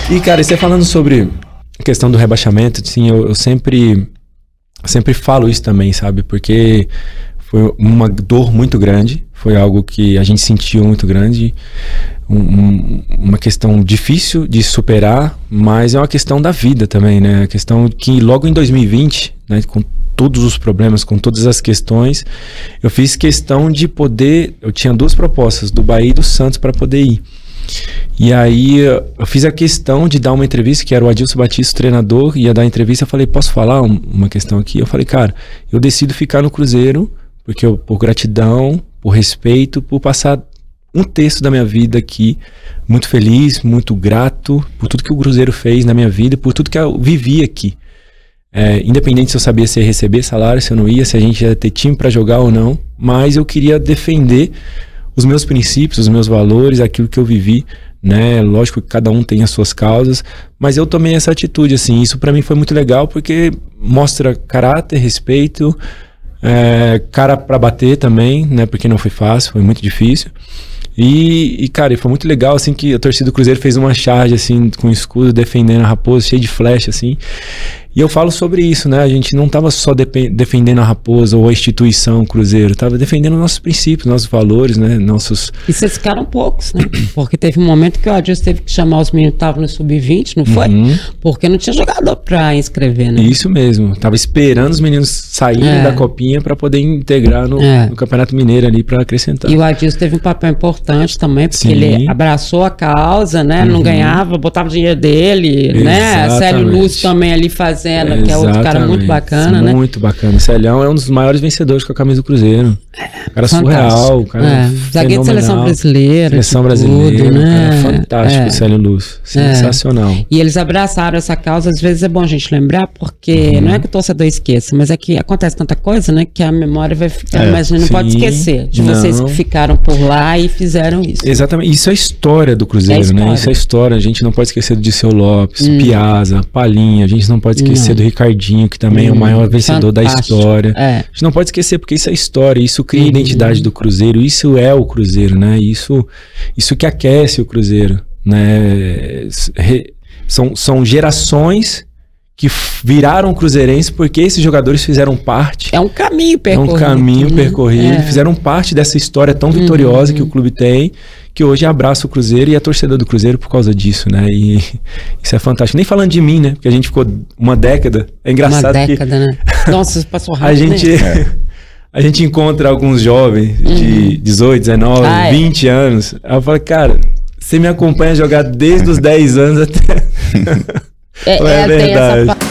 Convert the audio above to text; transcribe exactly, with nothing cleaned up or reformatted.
E, cara, você falando sobre a questão do rebaixamento, assim, eu, eu sempre, sempre falo isso também, sabe? Porque foi uma dor muito grande, foi algo que a gente sentiu muito grande, um, um, uma questão difícil de superar, mas é uma questão da vida também, né? A questão que logo em dois mil e vinte, né, com todos os problemas, com todas as questões, eu fiz questão de poder, eu tinha duas propostas, do Bahia e do Santos, para poder ir. E aí eu fiz a questão de dar uma entrevista, que era o Adilson Batista, o treinador, ia dar entrevista. Eu falei, posso falar um, uma questão aqui? Eu falei, cara, eu decido ficar no Cruzeiro porque eu, por gratidão, por respeito, por passar um terço da minha vida aqui, muito feliz, muito grato por tudo que o Cruzeiro fez na minha vida, por tudo que eu vivi aqui. É, independente se eu sabia se ia receber salário, se eu não ia, se a gente ia ter time para jogar ou não, mas eu queria defender os meus princípios, os meus valores, aquilo que eu vivi, né? Lógico que cada um tem as suas causas, mas eu tomei essa atitude, assim, isso para mim foi muito legal porque mostra caráter, respeito, é, cara para bater também, né? Porque não foi fácil, foi muito difícil. E, e, cara, foi muito legal, assim, que a torcida do Cruzeiro fez uma charge, assim, com escudo, defendendo a Raposa, cheio de flecha, assim. E eu falo sobre isso, né? A gente não tava só defendendo a Raposa ou a instituição Cruzeiro, tava defendendo nossos princípios, nossos valores, né? Nossos... E vocês ficaram poucos, né? Porque teve um momento que o Adilson teve que chamar os meninos que estavam no sub vinte, não foi? Uhum. Porque não tinha jogador pra inscrever, né? Isso mesmo. Tava esperando os meninos saírem é. da copinha pra poder integrar no, é. no Campeonato Mineiro ali pra acrescentar. E o Adilson teve um papel importante também, porque Sim. ele abraçou a causa, né? Uhum. Não ganhava, botava o dinheiro dele, Exatamente. né? A Célio Lúcio também ali fazendo, é, que é outro cara muito bacana, Sim, né? Muito bacana. O Célio é um dos maiores vencedores com a camisa do Cruzeiro. É, cara fantástico. surreal, cara é. Zagueiro de seleção brasileira. Seleção brasileira, tudo, né? Cara, fantástico, é. o Célio Lúcio. Sensacional. É. E eles abraçaram essa causa, às vezes é bom a gente lembrar, porque uhum. não é que o torcedor esqueça, mas é que acontece tanta coisa, né? Que a memória vai ficar, é, mas a gente não sim, pode esquecer de não. vocês que ficaram por lá e fizeram isso. Exatamente. Isso é a história do Cruzeiro, é né? Isso é a história. A gente não pode esquecer do Dirceu Lopes, hum. Piazza, Palinha. A gente não pode esquecer não. do Ricardinho, que também hum. é o maior vencedor Fantástico. da história. É. A gente não pode esquecer, porque isso é história. Isso cria a uhum. identidade do Cruzeiro. Isso é o Cruzeiro, né? Isso, isso que aquece o Cruzeiro, né? São, são gerações que viraram cruzeirenses porque esses jogadores fizeram parte. É um caminho percorrido. É um caminho né? percorrido. É. Fizeram parte dessa história tão vitoriosa uhum. que o clube tem, que hoje abraça o Cruzeiro e é torcedor do Cruzeiro por causa disso, né? E isso é fantástico. Nem falando de mim, né? Porque a gente ficou uma década. É engraçado uma década, que... né? Nossa, passou rápido, a gente né? A gente encontra alguns jovens uhum. de dezoito, dezenove, ah, vinte é. anos. Aí eu falo, cara, você me acompanha a jogar desde os dez anos até... É, é, é verdade. Tem essa